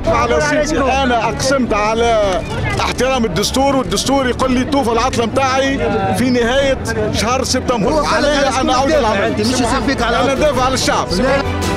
ندفع على رصيدي. انا اقسمت على احترام الدستور، والدستور يقول لي توفى العطله نتاعي في نهايه شهر سبتمبر. علي انا اعود العمل. مش يصير فيك على انا دافع على الشعب.